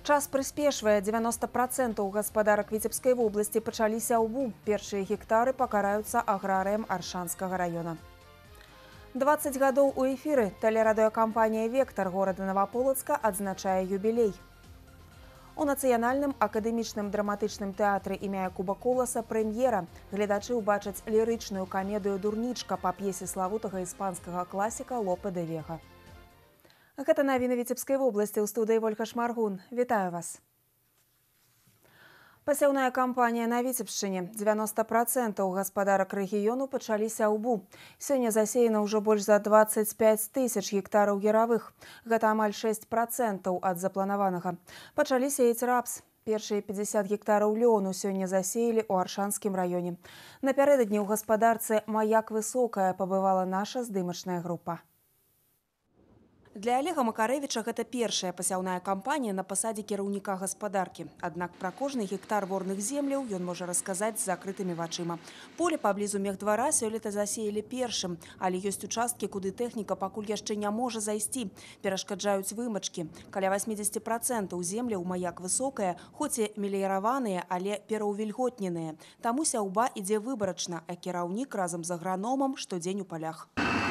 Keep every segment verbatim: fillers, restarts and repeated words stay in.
Час прыспешвае. девяносто процентов гаспадарак Віцебскай вобласці пачалі сяўбу. Першыя гектары пакараюцца аграрыям Аршанскага района. двадцать гадоў у эфіры. Тэлерадыёкампанія «Вектор» горада Новополоцка адзначае юбілей. У нацыянальным акадэмічным драматычным тэатры імя Якуба Коласа прэм'ера. Гледачы ўбачаць лірычную камедыю «Дурнічка» па п'есе славутага іспанскага класіка Лопе де Вега. Гэта навіны Віцебскай вобласці, ў студыі Вольга Шмаргун. Вітаю вас. Пасяўная кампанія на Віцебшчыне. девяносто процентов гаспадарак рэгіёну пачалі сяўбу. Сёння засеяна ўжо больш за двадцать пять тысяч гектараў яравых. Гэта амаль шесть процентов ад запланаванага. Пачалі сеяць рапс. Першыя пятьдесят гектараў лёну сёння засеялі ў Аршанскім раёне. Напярэдадні ў гаспадарцы «Маяк Высокая» пабывала наша здымачная група. Для Олега Макарэвіча гэта першая пасяўная кампанія на пасадзе кіраўніка гаспадаркі. Аднак пра кожны гектар ворных земляў ён можа расказаць з закрытымі вачыма. Поле паблізу мехдвара сёлета засеялі першым, але ёсць участкі, куды тэхніка пакуль яшчэ не можа зайсці. Перашкаджаюць вымачкі. Каля восемьдесят процентов земляў «Маяк Высокая», хоць і меліяраваныя, але пераўвільготненыя. Таму сяўба ідзе выбарачна, а кіраўнік разам з аграномам штодзень у полях.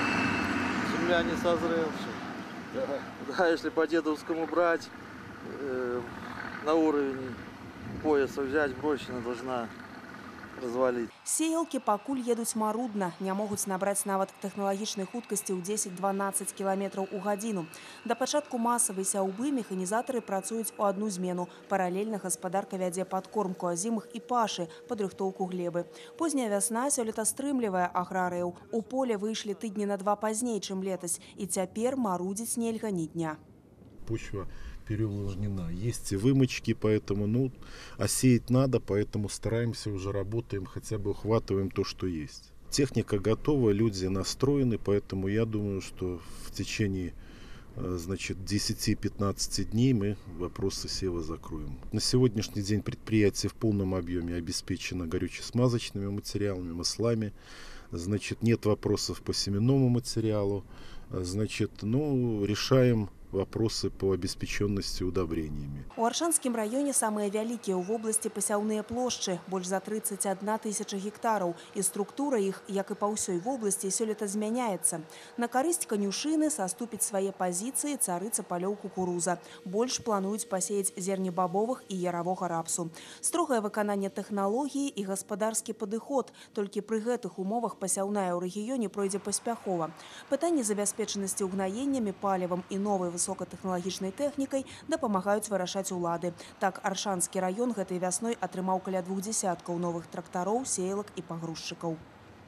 Земля не созревшая. Да, да, если по дедовскому брать, э, на уровень пояса взять, бросина должна развалить. Сеялкі пакуль едуць марудна, не могуць набраць нават тэхналагічнай хуткасці ў десять-дванаццаць кіламетраў у гадзіну. Да пачатку масавай сяўбы механізатары працуюць у одну змену. Паралельна гаспадарка вядзе падкормку азімых і пашы, падрыхтоўку глебы. Позняя вясна сёлета стрымлівае аграрыяў. У поле выйшлі тыдні на два пазней, чым летась, і цяпер марудзіць нельга ні дня. Почва переувлажнена. Есть и вымочки, поэтому ну, а сеять надо, поэтому стараемся, уже работаем, хотя бы ухватываем то, что есть. Техника готова, люди настроены, поэтому я думаю, что в течение значит, десяти-пятнадцати дней мы вопросы сева закроем. На сегодняшний день предприятие в полном объеме обеспечено горюче-смазочными материалами, маслами. Значит, нет вопросов по семенному материалу. Значит, ну, решаем вопросы по обеспеченности удобрениями. У Аршанскім раёне самыя вялікія ў вобласці пасяўныя плошчы, больш за тридцать одна тысяча гектараў, і структура іх, як і па ўсёй вобласці, сёлета змяняецца. На карысць канюшыны саступіць свае пазіцыі царыца палёў кукуруза. Больш плануюць пасеяць зерні бабовых і яравога рапсу. Строгае выкананне тэхналогіі і гаспадарскі падыход. Толькі пры гэтых умовах пасяўная ў рэгіёне пройдзе паспяхова. Пытанні забяспечанасці ўгнаеннямі, палівам і новай высокатэхналагічнай тэхнікай дапамагаюць вырашаць улады. Так, Аршанскі раён гэтай вясной атрымаў каля двух десяткаў новых трактароў, сеялак и погрузчиков.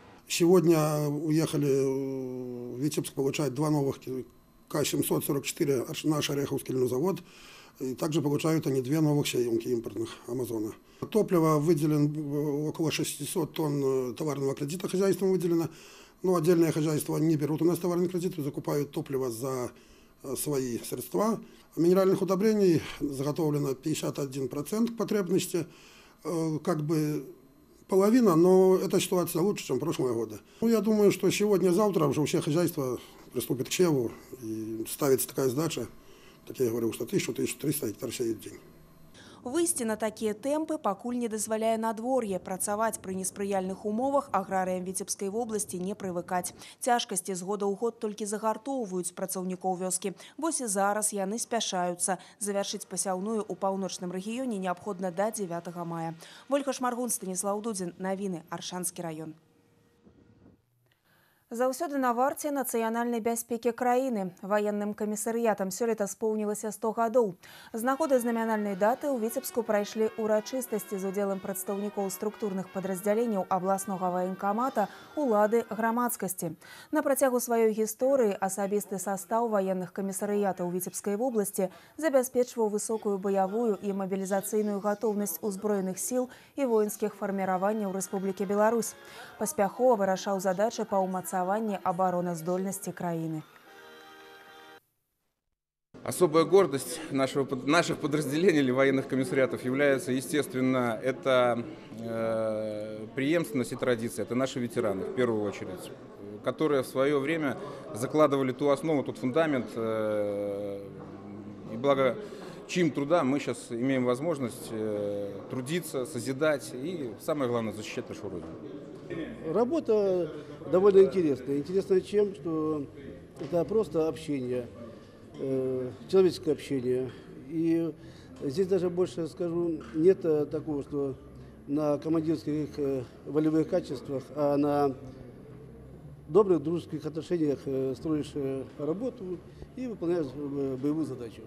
Сегодня уехали в Витебск получать два новых К семьсот сорок четыре наш Ореховский льнозавод. И также получают они две новых сеялки импортных Амазона. Топливо выделено около шестисот тонн товарного кредита хозяйством выделено. Но отдельные хозяйства не берут у нас товарный кредит, закупают топливо за свои средства. Минеральных удобрений заготовлено пятьдесят один процент потребности, как бы половина, но эта ситуация лучше, чем прошлые годы. Ну, я думаю, что сегодня-завтра уже все хозяйства приступят к севу, и ставится такая задача, так я говорю, что тысяча — тысяча триста гектар сеять в день. Выйсці на такія тэмпы пакуль не дазваляе надвор'е. Працаваць пры неспрыяльных умовах аграрыям Віцебскай вобласці не прывыкаць. Цяжкасці з года ў год толькі загартоўваюць працаўнікоў вёскі. Вось і зараз яны спяшаюцца. Завяршыць пасяўную ў паўночным рэгіёне неабходна да дзевятага мая. Вольга Шмаргун, Станіслаў Дудзін, навіны, Аршанскі раён. Заўсёды на варце нацыянальнай бяспекі краіны. Ваенным камісарыятам сёлета споўнілася сто гадоў. З нагоды знамянальнай даты ў Віцебску прайшлі ўрачыстасці з удзелам прадстаўнікоў структурных падраздзяленняў абласнога ваенкамата, улады, грамадскасці. На працягу сваёй гісторыі асабісты састаў ваенных камісарыятаў Віцебскай вобласці забяспечваў высокую баявую і мабілізацыйную гатоўнасць узброеных сіл і воінскіх фарміраванняў Рэспублікі Беларусь. Паспяхова вырашаў задачы па ўмацаванні обороноздольности краины. Особая гордость нашего, наших подразделений или военных комиссариатов является, естественно, это э, преемственность и традиция. Это наши ветераны, в первую очередь, которые в свое время закладывали ту основу, тот фундамент. Э, и благо чьим труда мы сейчас имеем возможность трудиться, созидать и, самое главное, защищать нашу Родину. Работа довольно интересная. Интересная чем, что это просто общение, человеческое общение. И здесь даже больше скажу, нет такого, что на командирских волевых качествах, а на добрых дружеских отношениях строишь работу и выполняешь боевую задачу.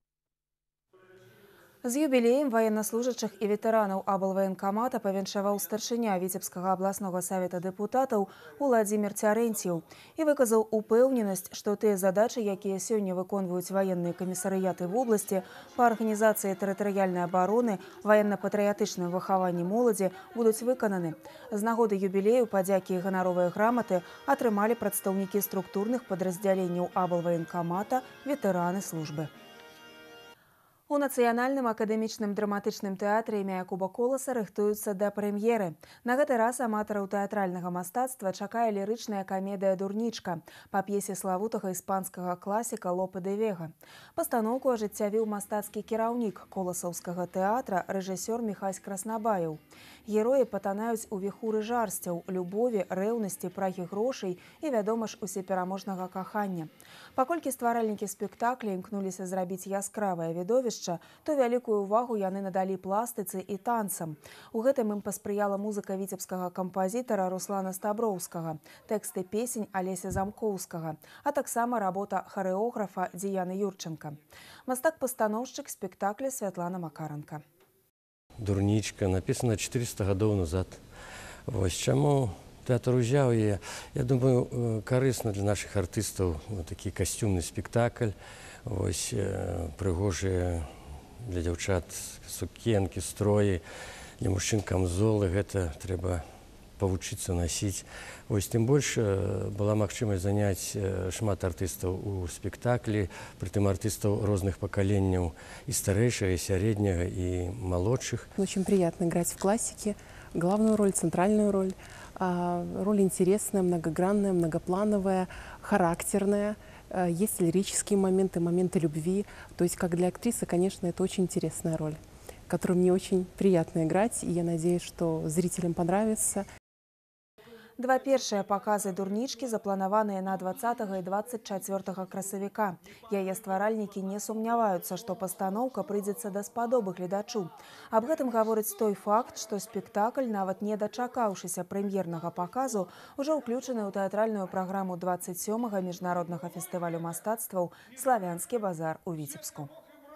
З юбілеем военнослужащих і ветэранаў аблваенкамата павіншаваў старшыня Віцебскага абласнога савета дэпутатаў Уладзімір Цярэнціў і выказаў упэўненасць, што тыя задачы, якія сёння выконваюць ваенныя камісарыяты в обласці па арганізацыі тэрытарыяльнай абароны, ваенна-патрыятычным выхаванні моладзі будуць выкананы. З нагоды юбілею падзякі і ганаровыя граматы атрымалі прадстаўнікі структурных падраздзяленняў аблваенкамата, ветэраны службы. У Нацыянальным акадэмічным драматычным тэатры імя Якуба Коласа рыхтуюцца да прэм'еры. На гэты раз аматараў тэатральнага мастацтва чакае лірычная камедыя «Дурнічка» па п'есе славутага іспанскага класіка Лопе де Вега. Пастаноўку ажыццявіў мастацкі кіраўнік коласаўскага тэатра рэжысёр Міхась Краснабаеў. Героі патанаюць у віхуры жарсцяў, любові, рэўнасці, прагі грошай і, вядома ж, усепераможнага кахання. Паколькі стваральнікі спектакля імкнуліся зрабіць яскравае відовішча, то вялікую ўвагу яны надалі пластыцы і танцам. У гэтым ім паспрыяла музыка віцебскага кампазітара Руслана Стаброўскага, тэксты песень Алеся Замкоўскага, а таксама работа харэографа Дзіяны Юрченка. Мастак-пастаноўшчык спектакля Святлана Макаранка. «Дурнічка» написана четыреста гадоў назад. Вось чаму тэатр узяў яе. Я думаю, карысна для наших артыстаў такі касцюмны спектакль. Вось прыгожыя для дзяўчат сукенкі, строі, для мужчын камзолы. Гэта трэба павучыцца насіць. Вось тым больш была магчымасць заняць шмат артыстаў у спектаклі, прытым артыстаў розных пакаленняў, і старэйшага, і сярэдняга, і малодшых. Очень приятно играть в классике, главную роль, центральную роль. Роль интересная, многогранная, многоплановая, характерная. Есть лирические моменты, моменты любви. То есть, как для актрисы, конечно, это очень интересная роль, которую мне очень приятно играть, и я надеюсь, что зрителям понравится. Два першыя паказы «Дурнічкі» запланаваныя на дваццатага і дваццаць чацвёртага красавіка. Яе стваральнікі не сумняваюцца, што пастаноўка прыйдзецца даспадобы гледачу. Аб гэтым гаворыць той факт, што спектакль, нават не дачакаўшыся прэм'ернага паказу, ужо ўключаны ў тэатральную праграму дваццаць сёмага міжнароднага фестывалю мастацтваў «Славянскі базар» у Віцебску.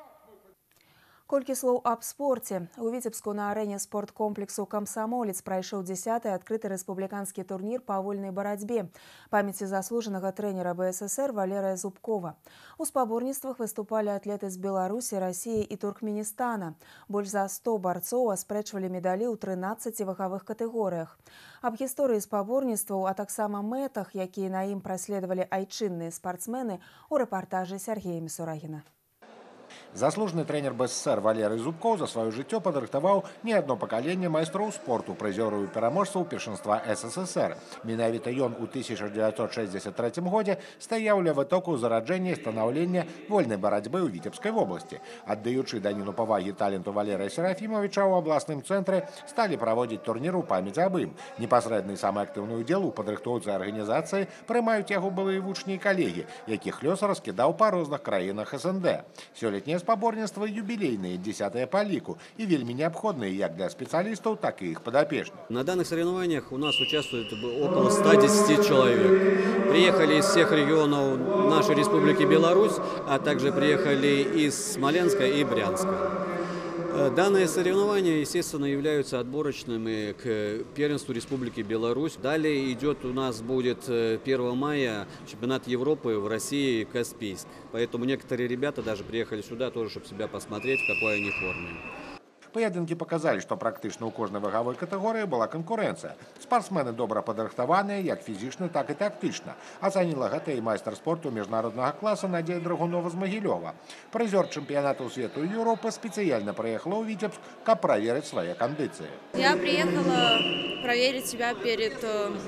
Колькі слоў аб спорце. У Віцебску на арэне спорткомплексу «Камсамолец» прайшоў дзясяты адкрыты рэспубліканскі турнір па вольнай барацьбе памяці заслужанага трэнера бэ эс эсэр Валерыя Зубкова. У спаборніцтвах выступалі атлеты з Беларусі, Расіі і Туркменістана. Больш за сто барцоў аспрэчвалі медалі ў трынаццаці вагавых катэгорыях. Аб гісторыі спаборніцтваў, а таксама мэтах, якія на ім праследавалі айчынныя спартсмены, у рэпартажы Сергея Місурагіна. Заслужаны трэнер бэ эс эс эр Валерый Зубкоў за сваё жыццё падрыхтаваў не адно пакаленне майстроў спорту, прызёраў і пераможцаў першынства эс эс эс эр. Менавіта ён у тысяча дзевяцьсот шэсцьдзесят трэцім годзе стаяў ля вытоку зараджэння і станаўлення вольнай барацьбы ў Віцебскай вобласці. Аддаючы даніну павагі таленту Валерыя Серафімовича, у абласным цэнтры сталі праводзіць турнір у памяць аб ім. Непасрэдны самы актыўны ўдзел у падрыхтоўцы арганізацыі прымаюць яго былыя вучні і калегі, якіх лёс раскідаў па розных краінах эс эн дэ. Сёлетняе спаборніцтва юбілейныя, дзесятыя па ліку, и вельмі необходные як для специалистов, так и их подопечных. На данных соревнованиях у нас участвует около ста десяти человек. Приехали из всех регионов нашей Республики Беларусь, а также приехали из Смоленска и Брянска. Данные соревнования, естественно, являются отборочными к первенству Республики Беларусь. Далее идет у нас будет первого мая чемпионат Европы в России, Каспийск. Поэтому некоторые ребята даже приехали сюда тоже, чтобы себя посмотреть, в какой они форме. Паядынкі показали, что практычна ў кожнай вагавой катэгорыі была конкуренция. Спортсмены добра падрыхтаваныя, як фізічна, так і тактычна. Ацаніла гэта і майстар спорту міжнароднага класа Надзея Драгунова з Магілёва. Прызёр чэмпіянату свету і Еўропы спецыяльна прыехала ў Віцебск, каб праверыць свае кандыцыі. Я приехала проверить себя перед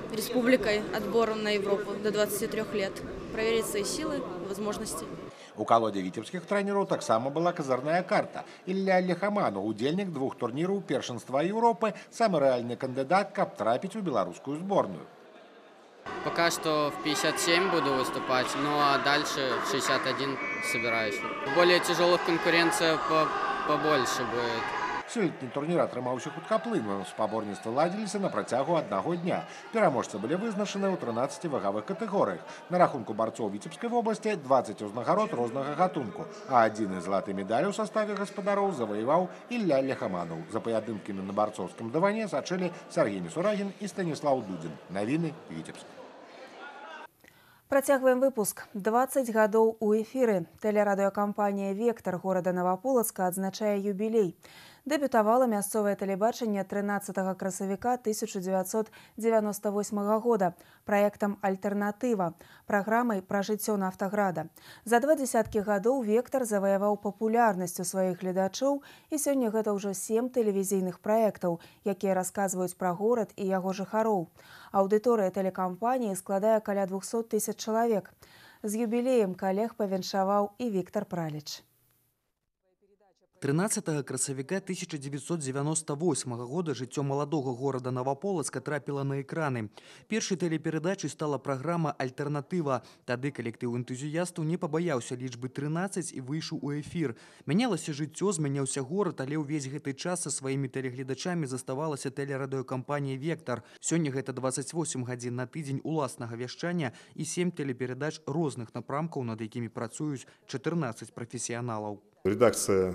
республикой отбор на Европу до двадцати трёх лет. Проверить свои силы, возможности. У калоде віцебскіх трэнераў таксама была казарная карта. Ілля Лехаманов, удзельнік двух турніраў першынства Еўропы, самы рэальны кандыдат, каб трапіць у беларускую зборную. Пока что в пятьдесят семь буду выступать, ну а дальше в шестьдесят один собираюсь. В более тяжелых конкуренция по побольше будет. Сёлетні турнір атрымаўся хуткаплынным. Спаборніцтвы ладзіліся на працягу аднаго дня. Пераможцы былі вызначаны ў трынаццаці вагавых катэгорыях. На рахунку барцоў Віцебскай вобласці дваццаць узнагарод рознага гатунку, а адзіны залаты медаль у саставе гаспадароў заваяваў Ілля Лехаманов. За паядынкамі на барцоўскім дыване сачылі Сергей Мисурагін і Станіслав Дудзін. Навіны Віцебск. Працягваем выпуск. дваццаць гадоў у эфіры. Тэлерадыёкампанія «Вектар» горада Новополоцка адзначае юбілей. Дэбютавала мясцовае тэлебачанне трынаццатага красавіка тысяча дзевяцьсот дзевяноста восьмага года праектам «Альтэрнатыва» праграмай пра жыццё Нафтаграда. За два дзесяткі гадоў «Вектар» заваяваў папулярнасць у сваіх гледачоў, і сёння гэта ўжо сем тэлевізійных праектаў, якія расказваюць пра горад і яго жыхароў. Аўдыторыя тэлекампаніі складае каля двухсот тысяч чалавек. З юбілеем калег павіншаваў і Віктор Праліч. трынаццатага красавіка тысяча дзевяцьсот дзевяноста восьмага года жыццё маладога горада Новополоцка трапіла на экраны. Першай тэлеперадачай стала праграма «Альтэрнатыва». Тады калектыў энтузіястаў не пабаяўся лічбы трынаццаць і выйшаў у эфір. Мянялася жыццё, змяняўся горад, але ўвесь гэты час са сваімі тэлегледачамі заставалася тэлерадыёкампанія «Вектар». Сёння гэта дваццаць восем гадзін на тыдзень уласнага вяшчання і сем тэлеперадач розных напрамкаў, над якімі працуюць чатырнаццаць прафесіяналаў. Редакция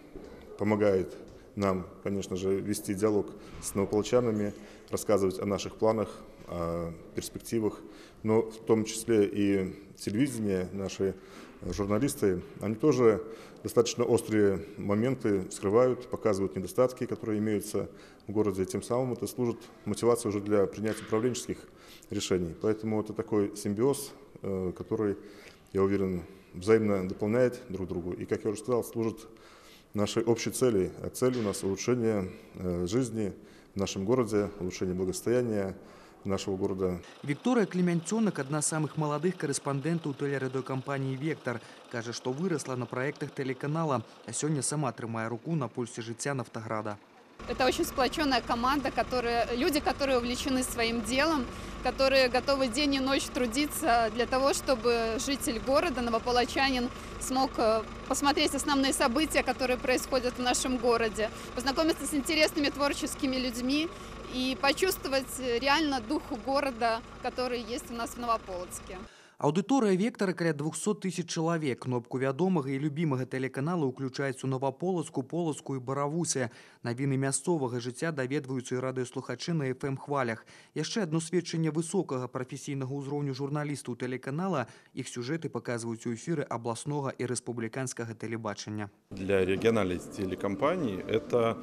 помогает нам, конечно же, вести диалог с новополочанами, рассказывать о наших планах, о перспективах, но в том числе и телевидение, наши журналисты, они тоже достаточно острые моменты скрывают, показывают недостатки, которые имеются в городе, тем самым это служит мотивацией уже для принятия управленческих решений. Поэтому это такой симбиоз, который, я уверен, взаимно дополняет друг другу и, как я уже сказал, служит нашей общей цели. А цель у нас улучшение жизни в нашем городе, улучшение благосостояния нашего города. Виктория Клемянцёнак, одна из самых молодых корреспондентов телерадиокомпании «Вектор», кажа, что выросла на проектах телеканала, а сегодня сама трымае руку на пульсе жыцця Нафтаграда. Это очень сплоченная команда, которые, люди, которые увлечены своим делом, которые готовы день и ночь трудиться для того, чтобы житель города, новополочанин, смог посмотреть основные события, которые происходят в нашем городе, познакомиться с интересными творческими людьми и почувствовать реально дух города, который есть у нас в Новополоцке. Аўдыторыя «Вектара» каля двухсот тысяч чалавек. Кнопку вядомага і любімага тэлеканала ўключаюць у Новополоцку, Полацку і Баравусе. Навіны мясцовага жыцця даведваюцца і радыёслухачы на эф эм хвалях. Яшчэ адно сведчанне высокага прафесійнага ўзроўню журналістаў тэлеканала. Іх сюжэты паказваюць у эфіры абласнога і рэспубліканскага тэлебачання. Для региональной телекомпании это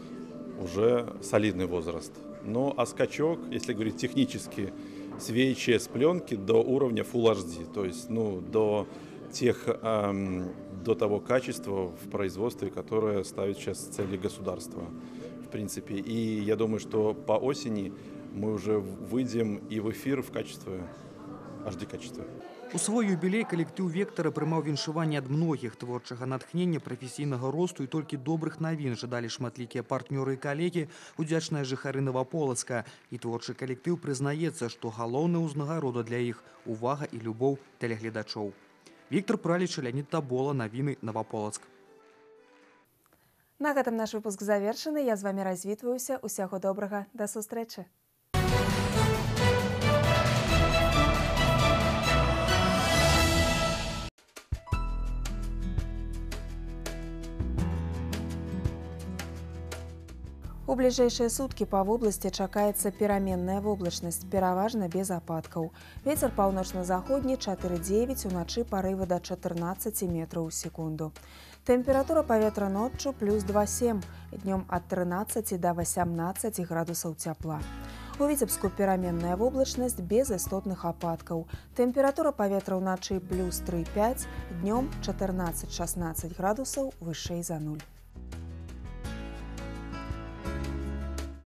уже солидный возраст. Ну а скачок, если говорить технически, с ви эйч эс пленки до уровня фулл эйч ди, то есть ну, до, тех, эм, до того качества в производстве, которое ставит сейчас цели государства, в принципе. И я думаю, что по осени мы уже выйдем и в эфир в качестве эйч ди качества. У свой юбілей калектыў «Вектара» прымаў віншаванне ад многіх, творчага натхнення, прафесійнага росту і толькі добрых навін жадалі шматлікія партнёры і калегі, удзячныя жыхары Новополоцка. І творчы калектыў прызнаецца, што галоўная ўзнагарода для іх – увага і любоў тэлегледачоў. Віктор Праліч, Леонид Табола, навіны Новополоцк. На гэтым наш выпуск завершаны. Я з вами развітваюся. Усяго добрага. Да сустрэчы. У бліжэйшыя суткі па вобласці чакаецца пераменная воблачнасць, пераважна без ападкаў. Вецер паўночна-заходні чатыры дзевяць, уначы парывы да чатырнаццаці метраў у секунду. Тэмпература паветра ноччу плюс два сем, днём ад трынаццаці да васямнаццаці градусаў цяпла. У Віцебску пераменная воблачнасць без істотных ападкаў. Тэмпература паветра ўначы плюс тры пяць, днём чатырнаццаць шаснаццаць градусаў вышэй за нуль.